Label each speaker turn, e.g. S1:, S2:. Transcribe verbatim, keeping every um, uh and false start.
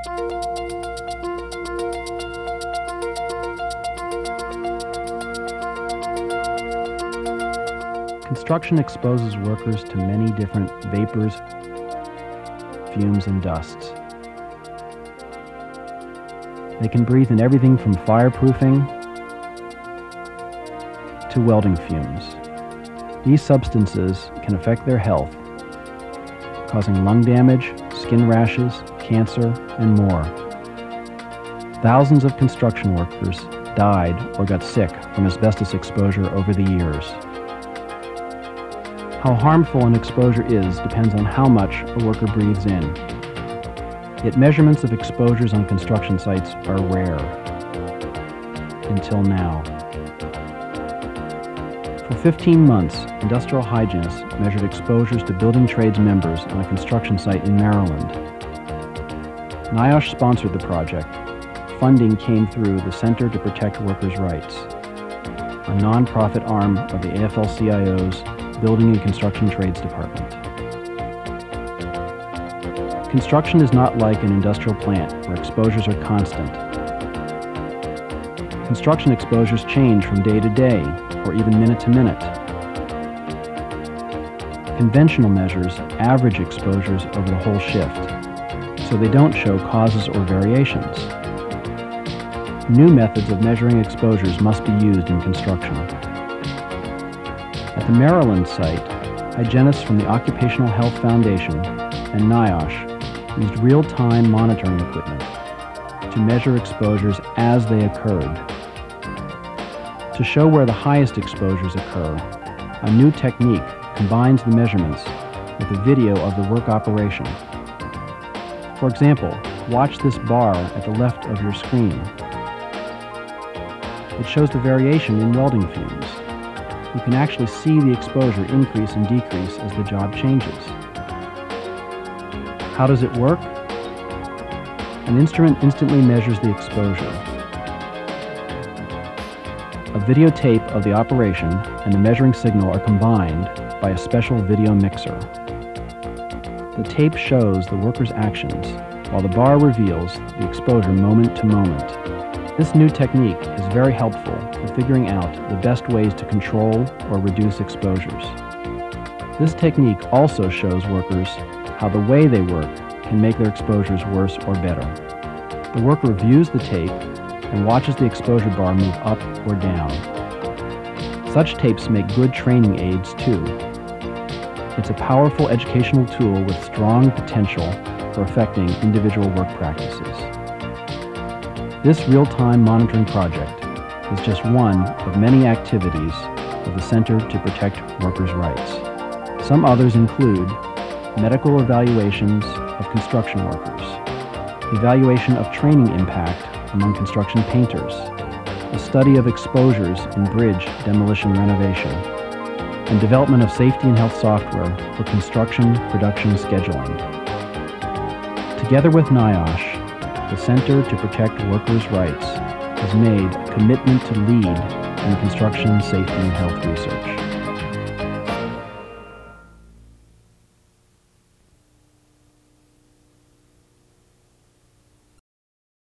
S1: Construction exposes workers to many different vapors, fumes, and dusts. They can breathe in everything from fireproofing to welding fumes. These substances can affect their health, causing lung damage, skin rashes, cancer, and more. Thousands of construction workers died or got sick from asbestos exposure over the years. How harmful an exposure is depends on how much a worker breathes in. Yet measurements of exposures on construction sites are rare, until now. For fifteen months, industrial hygienists measured exposures to building trades members on a construction site in Maryland. NIOSH sponsored the project. Funding came through the Center to Protect Workers' Rights, a nonprofit arm of the A F L C I O's Building and Construction Trades Department. Construction is not like an industrial plant where exposures are constant. Construction exposures change from day to day or even minute to minute. Conventional measures average exposures over the whole shift, so they don't show causes or variations. New methods of measuring exposures must be used in construction. At the Maryland site, hygienists from the Occupational Health Foundation and NIOSH used real-time monitoring equipment to measure exposures as they occurred. To show where the highest exposures occur, a new technique combines the measurements with a video of the work operation. For example, watch this bar at the left of your screen. It shows the variation in welding fumes. You can actually see the exposure increase and decrease as the job changes. How does it work? An instrument instantly measures the exposure. A videotape of the operation and the measuring signal are combined by a special video mixer. The tape shows the worker's actions, while the bar reveals the exposure moment to moment. This new technique is very helpful for figuring out the best ways to control or reduce exposures. This technique also shows workers how the way they work can make their exposures worse or better. The worker views the tape and watches the exposure bar move up or down. Such tapes make good training aids too. It's a powerful educational tool with strong potential for affecting individual work practices. This real-time monitoring project is just one of many activities of the Center to Protect Workers' Rights. Some others include medical evaluations of construction workers, evaluation of training impact among construction painters, a study of exposures in bridge demolition renovation, and development of safety and health software for construction production scheduling. Together with NIOSH, the Center to Protect Workers' Rights has made a commitment to lead in construction safety and health research.